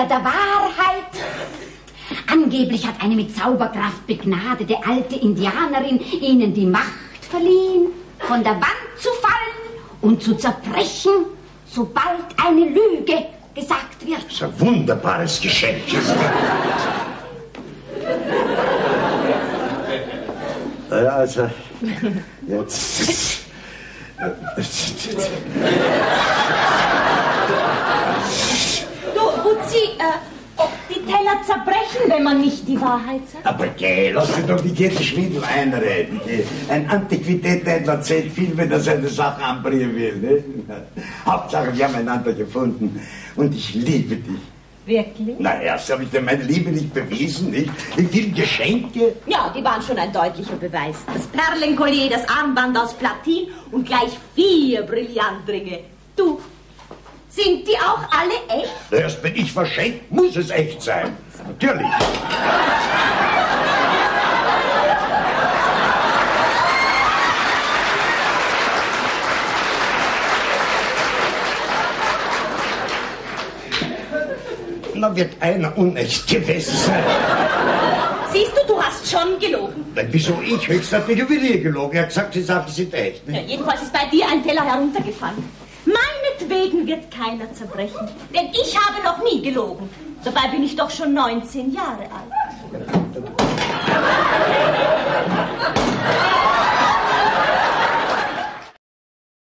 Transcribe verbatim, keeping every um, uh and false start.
Feuer der Wahrheit. Angeblich hat eine mit Zauberkraft begnadete alte Indianerin ihnen die Macht verliehen, von der Wand zu fallen und zu zerbrechen, sobald eine Lüge gesagt wird. Das ist ein wunderbares Geschenk. Also, jetzt... Du, Butzi, äh, ob die Teller zerbrechen, wenn man nicht die Wahrheit sagt? Aber geh, lass dir doch die Kirche Schwindel einreden. Geh. Ein Antiquitätenhändler zählt viel, wenn er seine Sache anbringen will. Ne? Hauptsache, wir haben einander gefunden. Und ich liebe dich. Wirklich? Na, erst habe ich dir meine Liebe nicht bewiesen, nicht? Wie viele Geschenke? Ja, die waren schon ein deutlicher Beweis. Das Perlenkollier, das Armband aus Platin und gleich vier Brillantringe. Du, sind die auch alle echt? Erst wenn ich verschenkt, muss es echt sein. Natürlich. Da wird einer unecht gewesen sein. Siehst du, du hast schon gelogen. Nein, wieso ich? Höchstens hat der Juwelier gelogen. Er hat gesagt, die Sachen sind echt. Ne? Ja, jedenfalls ist bei dir ein Teller heruntergefallen. Meinetwegen wird keiner zerbrechen, denn ich habe noch nie gelogen. Dabei bin ich doch schon neunzehn Jahre alt.